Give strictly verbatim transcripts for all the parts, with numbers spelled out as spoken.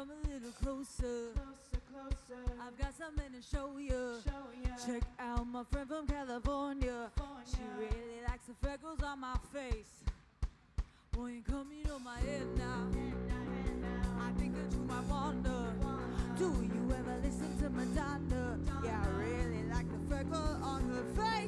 come a little closer, closer, closer. I've got something to show you. Show ya. Check out my friend from California. California. She really likes the freckles on my face. Boy, you coming on my head now. Head now, head now. I think that you might wonder, Wonder. do you ever listen to Madonna? Yeah, I really like the freckle on her face.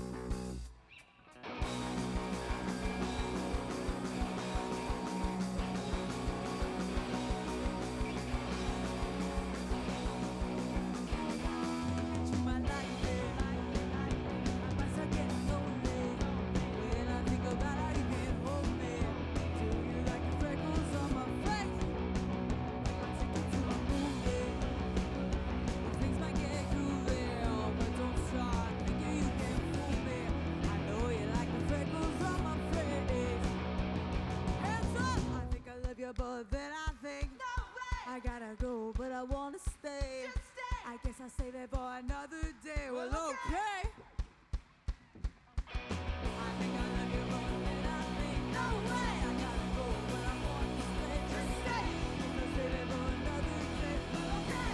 But then I think, No way! I gotta go, but I wanna stay. Just stay! I guess I'll save it for another day. Well, Well, okay. I think I love you, but then I think, no way! I gotta go, but I wanna stay. Just stay! I'll save it for another day. Well, okay.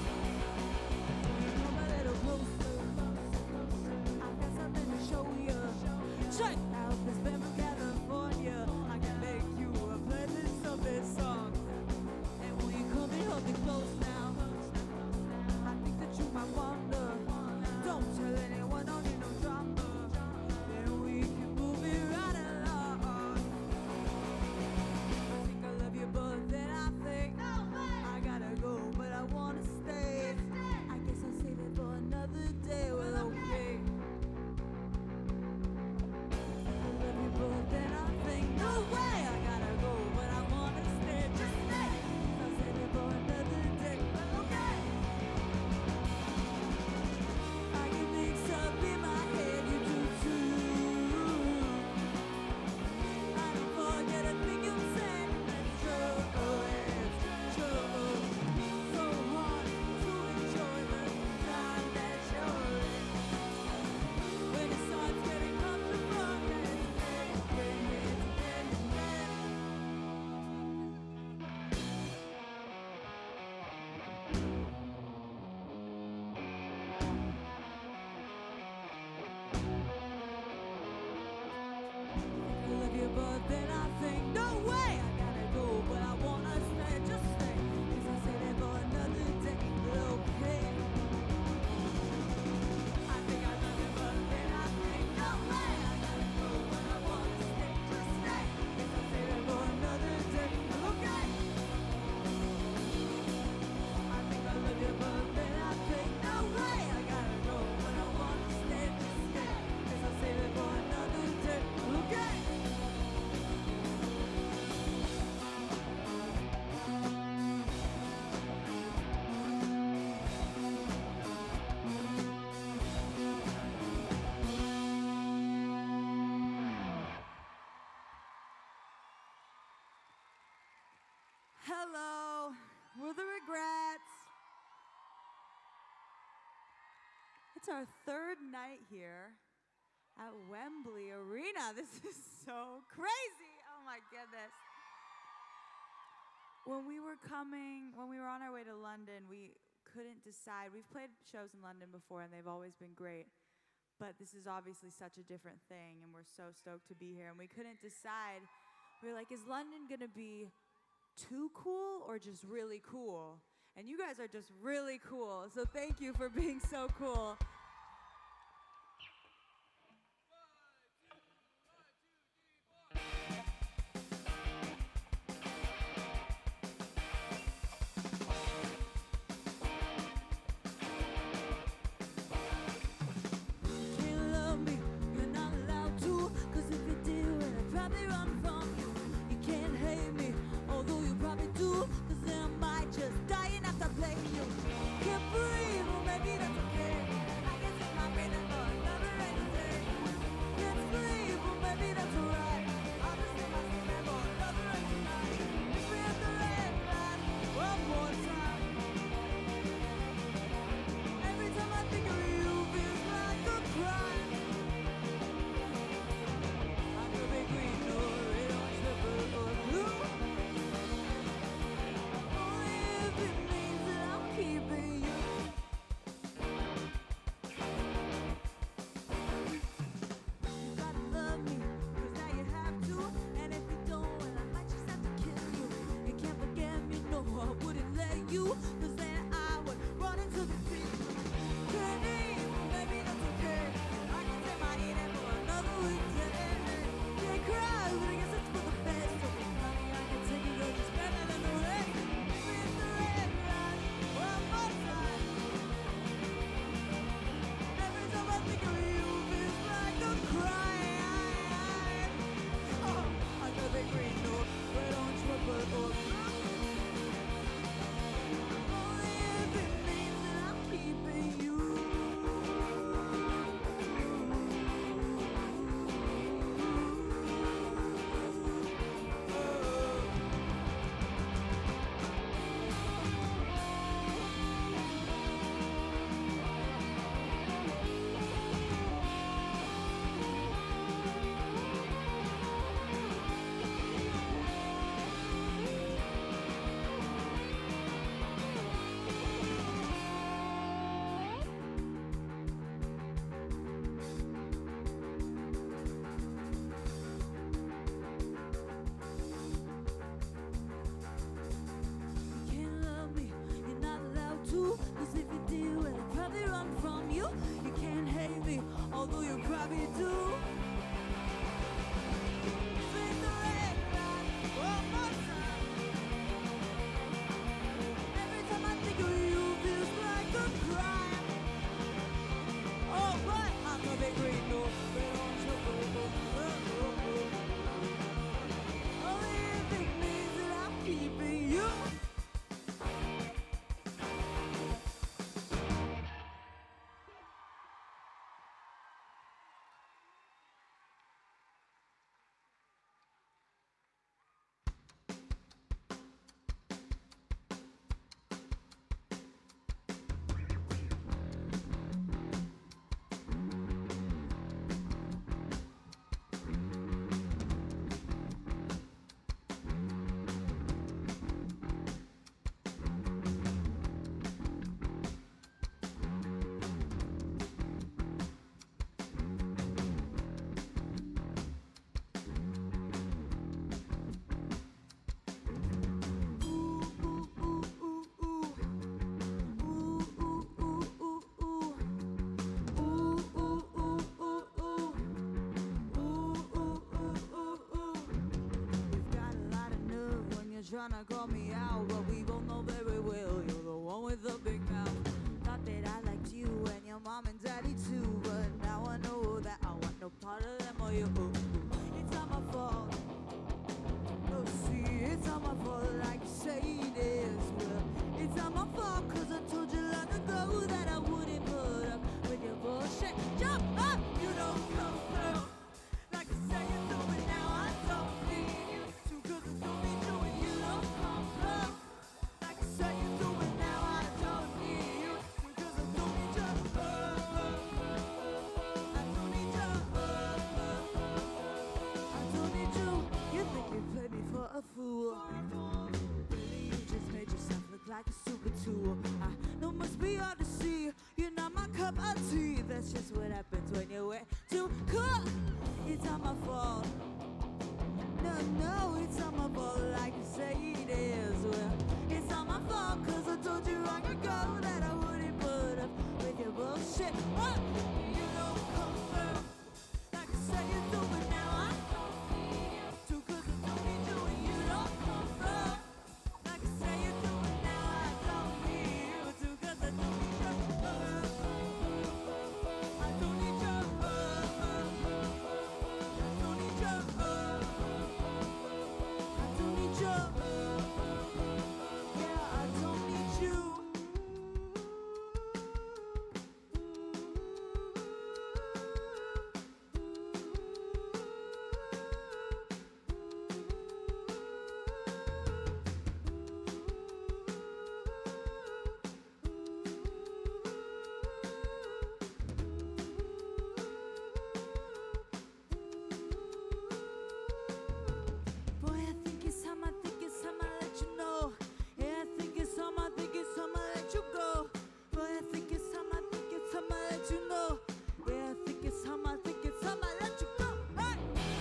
Come a little closer. I've got something to show you. Check out this band from California. I can make you a playlist of this song. And will you come and hold me close now? I think that you might wonder. Don't tell anyone, don't need no drama. Then we can move it right along. I think I love you, but then I think, No way! I gotta go, but I wanna stay. Just stay! I guess I'll save it for another day. Well, okay. I love you, but then I think, no way! I gotta go, but I wanna stay. Just stay! I'll save it for another day. Well, okay. I get mixed up in my head, you do too. I don't forget a thing you say. It's true, it's true. So hard to enjoy the time that you're in. When it starts getting comfortable, it's end, it's end, it's end. I love you, but then I think, no way! I gotta go, but I wanna stay, just stay. 'Cause I said it for another day, but okay. I think I love you, but then I think, no way! I gotta go, but I wanna stay, just stay. 'Cause I said it for another day, but okay. I think I love you, but then I think, no way! I gotta go, but I wanna stay, just stay. 'Cause I said it for another day, but okay. Hello, we're the Regrets. It's our third night here at Wembley Arena. This is so crazy. Oh my goodness. When we were coming, when we were on our way to London, we couldn't decide. We've played shows in London before and they've always been great. But this is obviously such a different thing and we're so stoked to be here. And we couldn't decide. We were like, is London gonna be too cool or just really cool? And you guys are just really cool. So thank you for being so cool. Can't love me, you're not allowed to. 'Cause if you do, I'd probably run from you. You can't hate me, although you probably do. 'Cause then I might just die and have to play you. Can't breathe, well maybe that's okay. I guess it's my breathing for another rainy day. Can't sleep, well maybe that's alright. I'll just stay my sleep for another rainy night. If we have the red light one more time. Every time I think of you, feels like a crime. I could be green or red or purple or blue. Only trying to call me out, but we both know very well you're the one with the big mouth. Thought that I liked you and your mom and daddy too, but now I know that I want no part of them or you. It's not my fault. No, see, it's not my fault like you say it is. Well, it's not my fault, cause I told you long ago that I wouldn't put up with your bullshit. Jump up! You don't come through like you say you do, but now I don't need you to, cause I don't need you and you don't come through like you say you do, but now I don't need you to, cause I don't need you. Oh, oh, oh. I don't need you. Oh, oh, oh. I don't need you. You think you play me for a fool? Really, you just made yourself look like a super tool. I know it must be hard to see. You're not my cup of tea. That's just what happens when you're way too cool. It's not my fault. No, no, it's not my fault like you say it is. Well, it's not my fault, cause I told you long ago that I wouldn't put up with your bullshit. Oh, you don't come through like you say you do, but now I don't need you to, cause I don't need you and you don't come through like you say you do, but now I don't need you to, cause I don't need you. Oh, I don't need you. Oh, I don't need you. Oh, I don't need you. Yeah, I don't need you. Boy, I think it's time, I think it's time I let you know. Yeah, I think it's time, I think it's time I let you go. Boy, I think it's time, I think it's time I let you know. Yeah, I think it's time, I think it's time I let you go. Hey!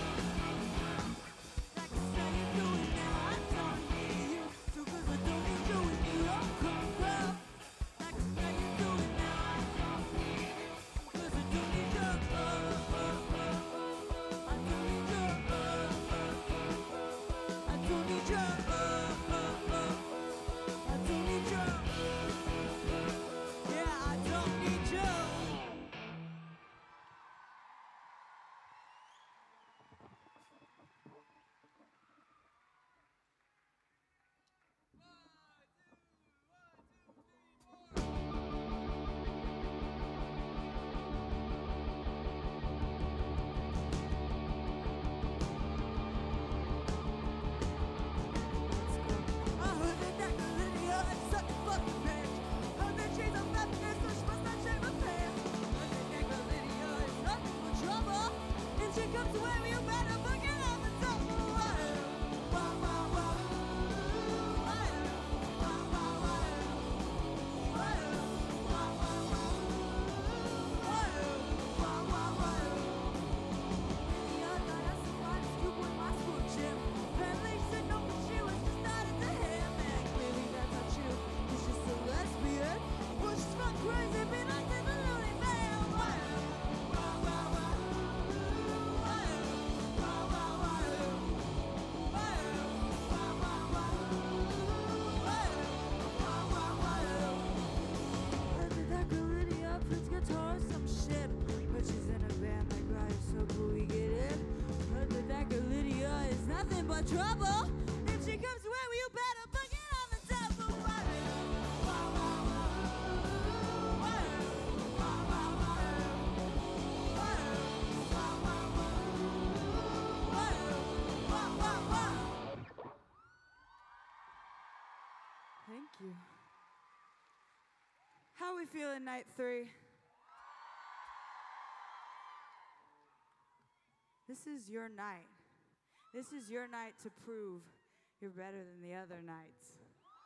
Like you say you do it now, I don't need you to, cause I don't need you and you don't come through. Like you say you do it now, I don't need you to, cause I don't need you. Oh, oh, oh, oh. I don't need you. Oh, oh, oh. I don't need you. Oh, oh, oh. I don't need you. Yeah, I don't need you. I heard that Doctor Lydia is such a fucking bitch. Heard that she's a feminist, so she must not shave her pants. Heard that Doctor Lydia is nothing but trouble. If she comes to where you better forget on the double. Wah, wah, wah. Wah, wah, wah, wah. Wah, wah, wah, wah. Wah, wah, wah. Lydia got us some bodies scoop with my school gym. Family said no, but she was just starting to him. And clearly that's not true. She's just a lesbian. Well, she's not crazy, be like this a loony man. Wah, wah, wah, wah. Wah, wah, wah, wah. Wah, wah, wah, wah. Wah, wah, wah, wah. Heard that Doctor Lydia plays guitar or some shit. But she's in a band like Riot, so cool we get it. Heard that Doctor Lydia is nothing but trouble. If she comes to where you better forget on the double. Wah, wah, wah, wah. Wah, wah, wah, wah. Wah, wah, wah, wah. Wah, wah, wah, wah. Thank you. How we feeling night three? This is your night. This is your night to prove you're better than the other nights.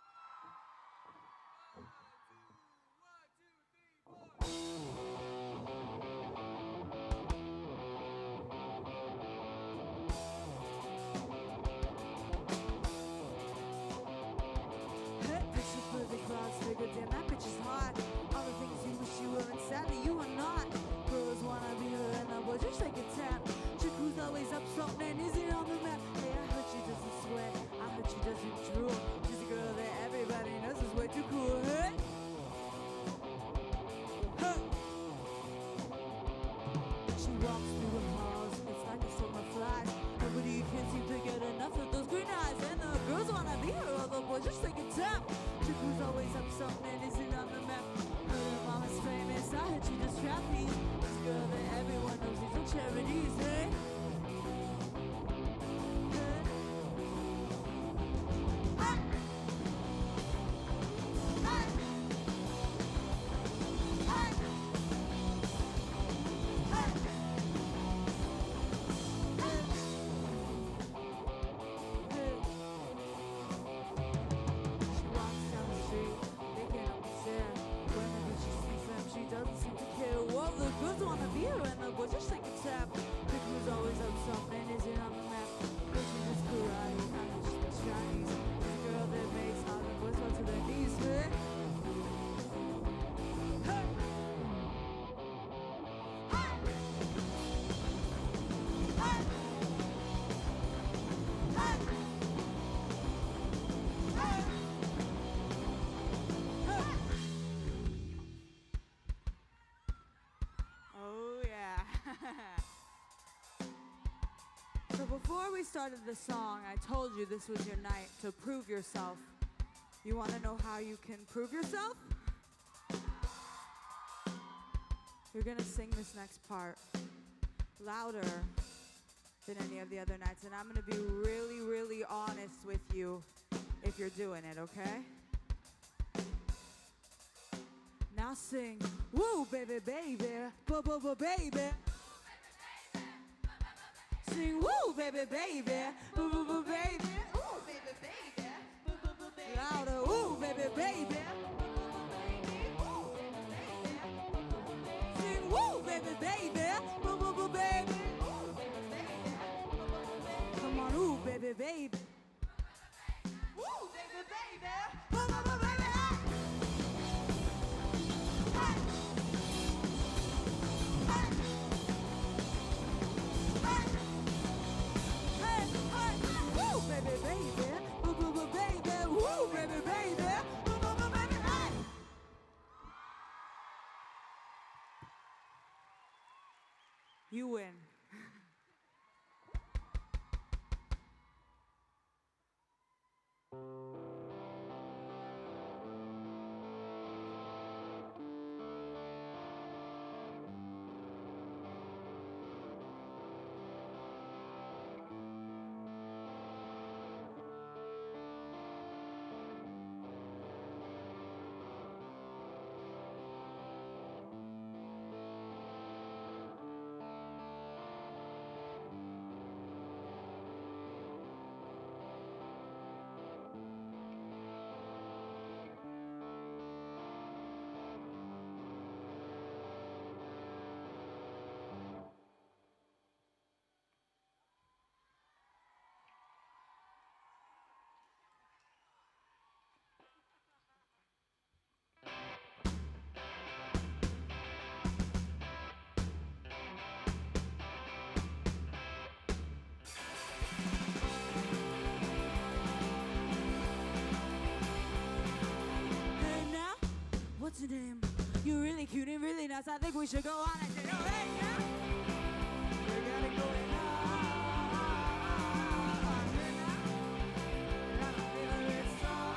Hey, picture perfect clouds, figure, damn, that bitch is hot. All the things you wish you were, and sadly you are not. Girls wanna be her, and the boys just take a tap. Chick who's always up, something and isn't on the map. Hey, I heard she doesn't sweat, I heard she doesn't drool. just take a tap. Chick who's always up something isn't on the map. Heard her mama's famous, I heard she does trapeze. This girl that everyone knows is on charities, hey? Just take a tap. Chick who's always up something isn't on the map. But she does karate, I know she does Chinese. This girl that makes all the boys fall to their knees, man. Hey! Hey! Hey! Hey! Hey! Hey! Oh yeah. So before we started the song, I told you this was your night to prove yourself. You want to know how you can prove yourself? You're going to sing this next part louder than any of the other nights, and I'm going to be really, really honest with you if you're doing it, okay? Now sing, woo, baby, baby, ba-ba-ba, baby. Sing, woo, baby, baby, ba-ba-ba, baby. Ooh, baby, baby. Boo-boo-boo, baby. Louder, woo, baby, baby. Sing, woo, baby, baby, ba-ba-ba, baby. Come on, ooh, baby, baby. Ooh, baby, baby. Ba-ba-ba, baby. Baby, baby, boo, boo, boo, baby, woo, baby, baby, boo, boo, boo, baby, hey! You win. What's your name? You're really cute and really nice. I think we should go on and say, oh, hey, yeah. We gotta go in on. Hey, now. Gotta feel this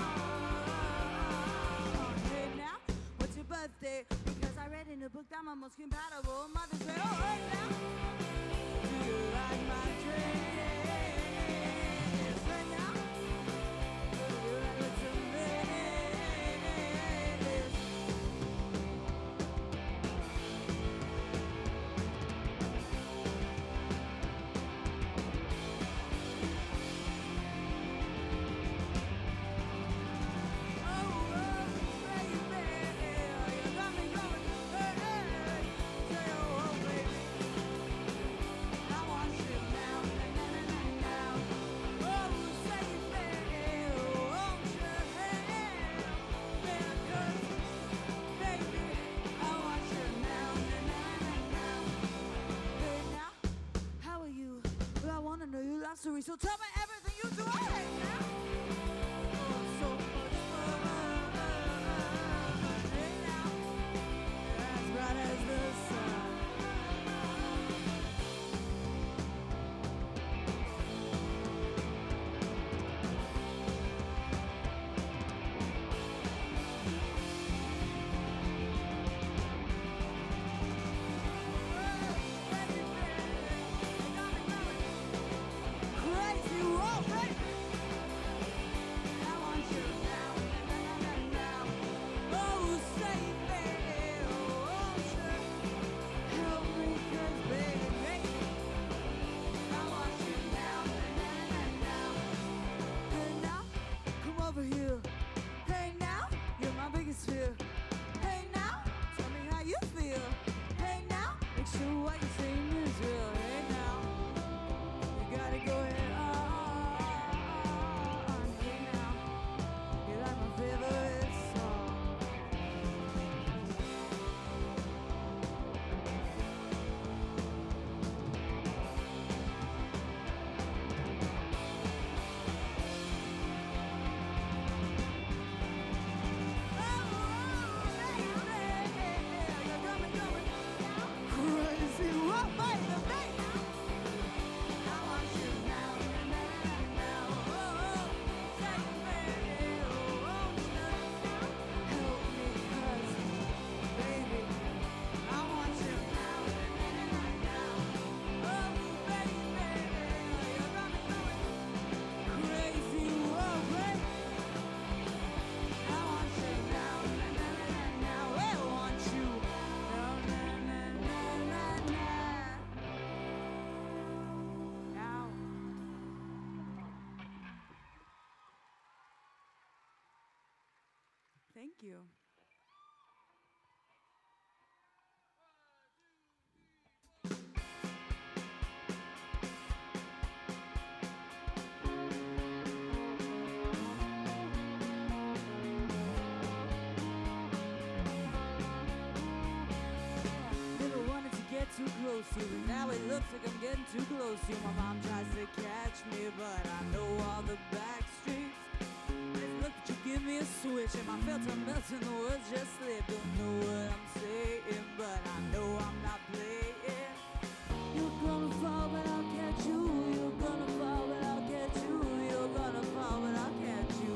song. Hey, now. What's your birthday? Because I read in a book that my most compatible mother said, oh, hey, now. Do you like my dress? Hey, now. Do you like what's your name? So tell me everything you do. Hey, now. Oh, so much fun. Hey, now. As bright as the sun. go ahead on. Hey now, you like my favorite song. Crazy, what might the make? I want you now, now, now. Oh, oh, say baby, oh, oh, now. Help me, 'cause, baby, I want you now, now, now. Oh, baby, you got me going crazy, whoa, baby. I want you now, now, now, now. I want you now, now, now, now, now. Now. Thank you. Never wanted to get too close to you, but now it looks like I'm getting too close to you. My mom tries to catch me, but I know all the back streets. Let's look at you, give me a switch, and my filter melts and the words just slip. Don't know what I'm saying, but I know I'm not playing. You're gonna fall, but I'll catch you. You're gonna fall, but I'll catch you. You're gonna fall, but I'll catch you.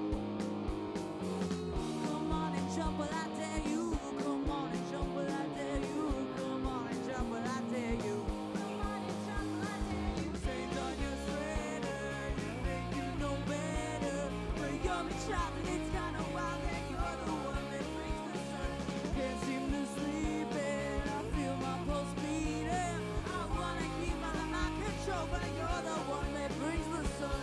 Come on and jump, but I dare you. Come on and jump, but I dare you. Come on and jump, but I dare you. Come on and jump, but I dare you. Stains on your sweater, you think you know better. But you're my child and it's kinda wild that you're the one that brings the sun. Can't seem to sleep and I feel my pulse beating. I wanna keep out of my control, but you're the one that brings the sun.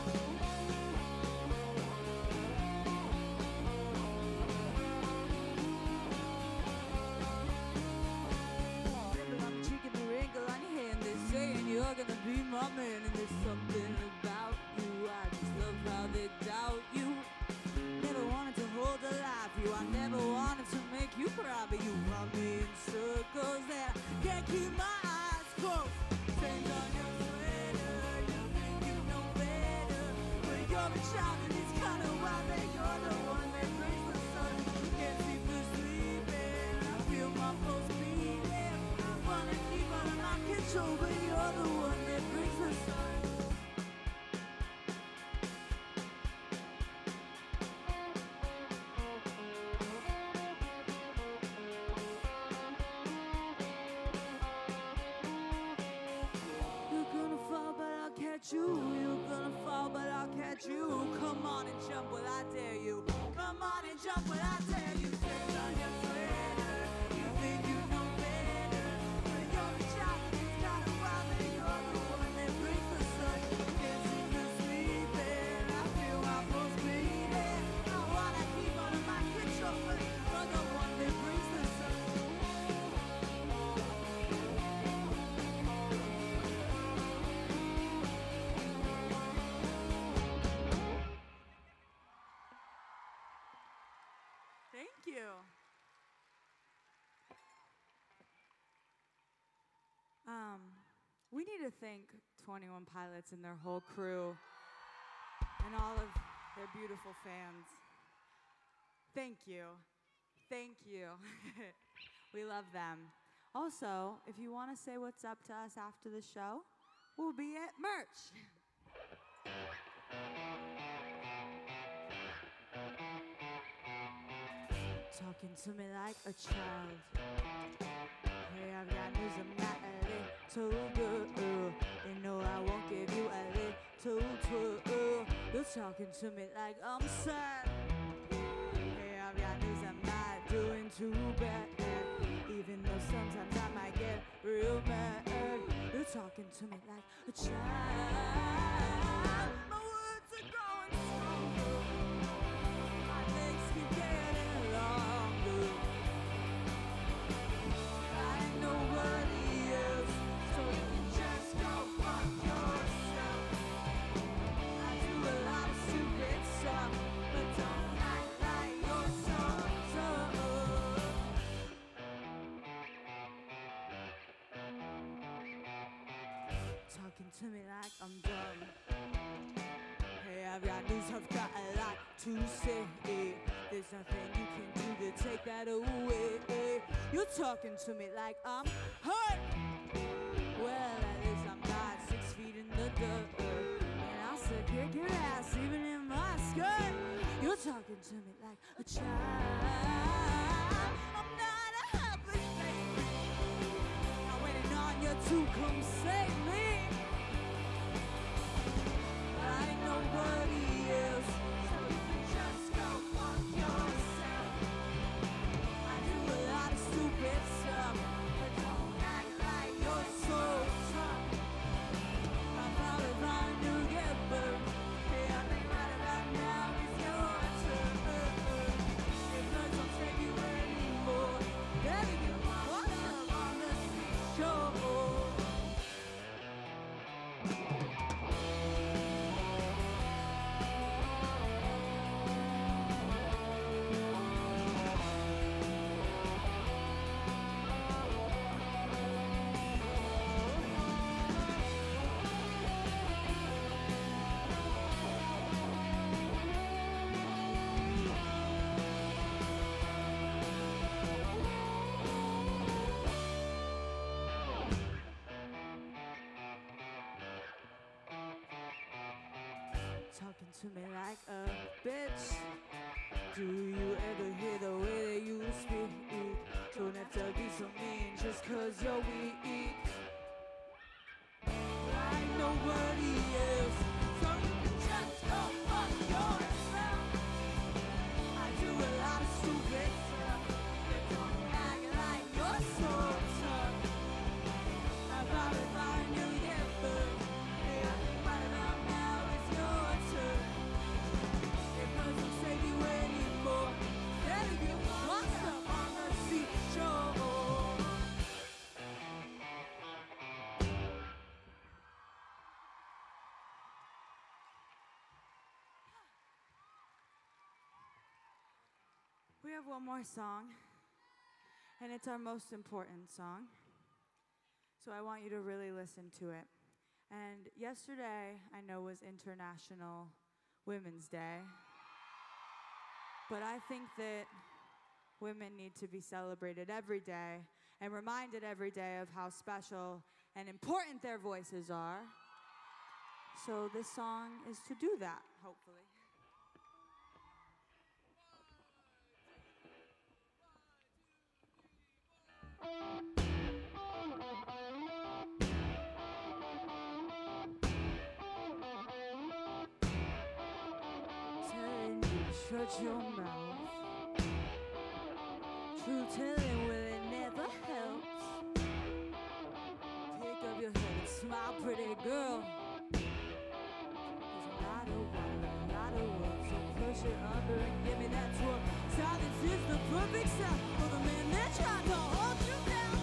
Wrinkle on your cheek and a wrinkle on your hand. They're saying you're gonna be my man, and there's something about you. I just love how they doubt you. Never wanted to hold alive you. I never wanted to make you cry, but you run me in circles that I can't keep my eyes closed. Stains on your sweater, you think you know better. But you're a child and it's kinda wild that you're the one that brings the sun. Can't seem to sleep and I feel my pulse beating. I wanna keep out of my control, but you're the one that brings the sun. You're gonna fall, but I'll catch you. You're gonna fall, but I'll catch you. Come on and jump, well I dare you. Come on and jump, well I dare you. Stains on your sweater, you think you know better. But you're a child and it's kinda wild that you're the one that brings the sun. Can't seem to sleep and I feel my pulse beating. I wanna keep out of my control, but you're the one that brings the sun. Thank you. Um, we need to thank twenty-one Pilots and their whole crew and all of their beautiful fans. Thank you. Thank you. We love them. Also, if you want to say what's up to us after the show, we'll be at merch. Talking to me like a child. Hey, I've got news, I'm not a little girl. You know I won't give you a little twirl. You're talking to me like I'm sad. Hey, I've got news, I'm not doing too bad. Even though sometimes I might get real mad. You're talking to me like a child. My words are growing stronger. My legs keep getting longer. I ain't nobody else, so you can just go fuck yourself. talking to me like I'm dumb. Hey, I've got news, I've got a lot to say. There's nothing you can do to take that away. You're talking to me like I'm hurt. Well, at least I'm not six feet in the dirt. And I'll still kick your ass even in my skirt. You're talking to me like a child. I'm not a helpless baby. I'm waiting on you to come save me. I ain't nobody else, so you can just go fuck yourself. I do a lot of stupid stuff, but don't act like you're so tough. I'll probably find you get burned. Hey, I think right about now is your turn. If I don't save you anymore, baby, you want up on the seashore. Talking to me like a bitch. Do you ever hear the way that you speak? Don't have to be so mean just cause you're weak. I ain't nobody else, so you can just go fuck yourself. I do a lot of stupid stuff, but don't act like you're so tough. I probably find you get burned. Hey, I think right about now is your turn. It doesn't save you anymore. Better get washed up on the seashore. We have one more song, and it's our most important song. So I want you to really listen to it. And yesterday, I know, was International Women's Day. But I think that women need to be celebrated every day and reminded every day of how special and important their voices are. So this song is to do that, hopefully. Telling you to shut your mouth. True telling, well, it never helps. Pick up your head and smile, pretty girl. There's a lot of water, a lot of work, so push it under and give me that twerk. Silence is the perfect sound for the man that tried to hold you down.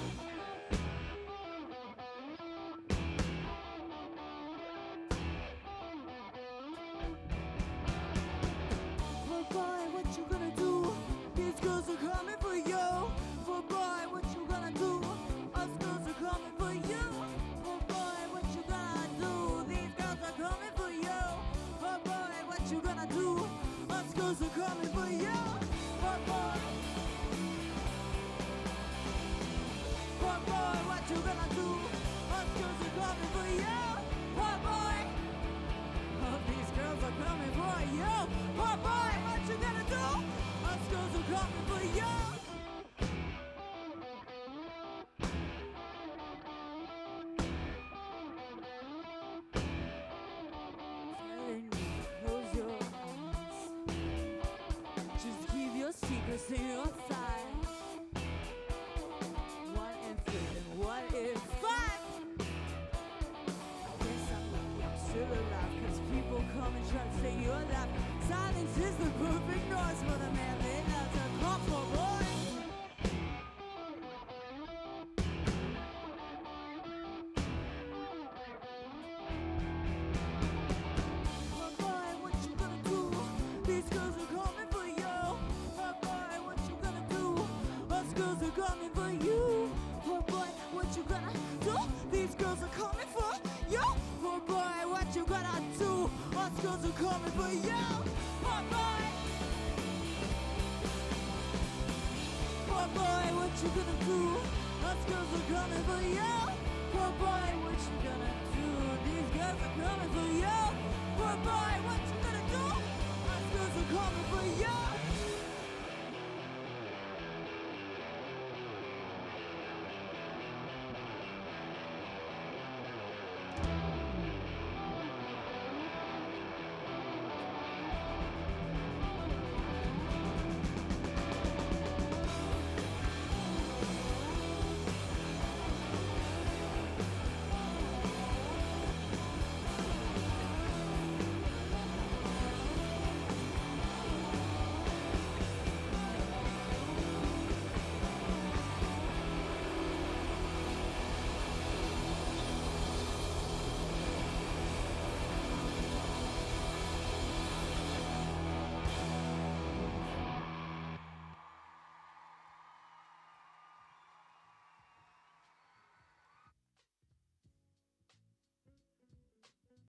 Oh boy, what you gonna do? These girls are coming for you. Oh boy, what you gonna do? Us girls are coming for you. Oh boy, what you gonna do? These girls are coming for you. Oh boy, what you gonna do? Us girls are coming for you. Oh boy. Oh boy, what you gonna do? Us girls are coming for you. Oh boy. Oh, these girls are coming for you. Oh boy, what you gonna do? Us girls are coming for you. Telling you, close your eyes. Just keep your secrets in your thighs. One in three and one in five. I guess I'm lucky I'm still alive, 'cause people come and try to say you're alive. Silence is the perfect noise for the man they love to call for boys. Oh boy, what you gonna do? These girls are coming for you. Oh boy, what you gonna do? Us girls are coming for you. Oh boy, what you gonna do? These girls are coming for you. girls are coming for you. Poor boy. Poor boy, what you gonna do? Us girls are coming for you. Poor boy, what you gonna do? These girls are coming for you. Poor boy, what you gonna do? Us girls are coming for you.